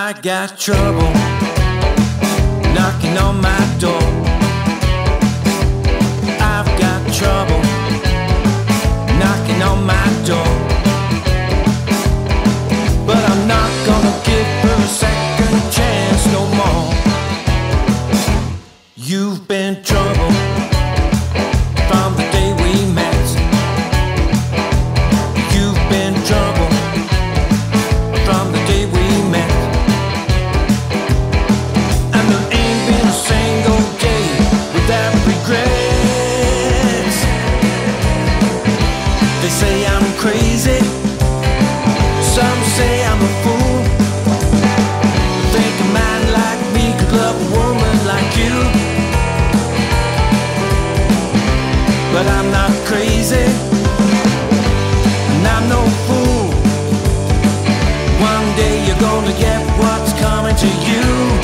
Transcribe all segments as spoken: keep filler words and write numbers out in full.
I got trouble knocking on my door. I've got trouble knocking on my door. But I'm not gonna give her a second chance no more. You've been trouble from the day we met. You've been trouble from the day we met. And there ain't been a single day without regrets. They say I'm crazy, some say I'm a fool. Think a man like me could love a woman like you. But I'm not crazy, and I'm no fool. One day you're gonna get what's coming to you.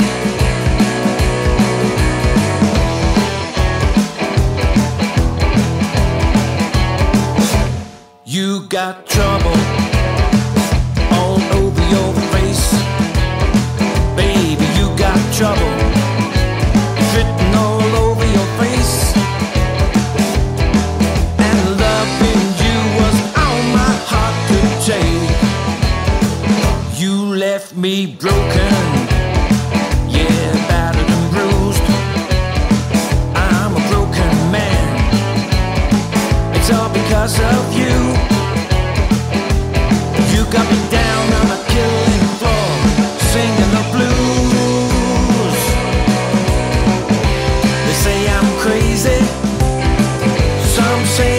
You got trouble all over your face. Baby, you got trouble written all over your face. And loving you was all my heart could take. You left me broken, yeah, battered and bruised. I'm a broken man, it's all because of you. You got me down on the killing floor, singing the blues. They say I'm crazy, some say